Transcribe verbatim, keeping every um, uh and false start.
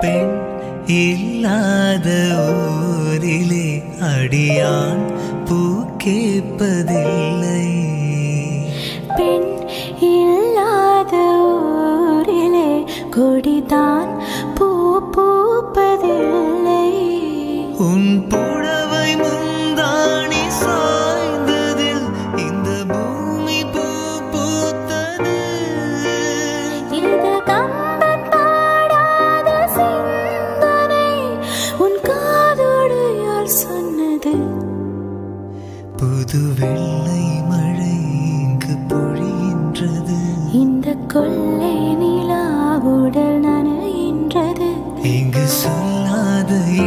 பெண் இல்லாத ஊரிலே அடியான் பூ கேட்பதில்லை. பெண் இல்லாத ஊரிலே கொடிதான் பூ பூப்பதில்லை. உன் புடவை முந்தாணி சாய்ந்ததில் இந்த பூமி பூ பூத்தது. இது கம்பன் பாடாத சிந்தனை உன் காதோடு யார் சொன்னது? புது வெள்ளை மழை இங்கு பொழிகின்றது. இந்த கொள்ளை நிலா உடல் நனைகின்றது. இங்கு சொல்லாத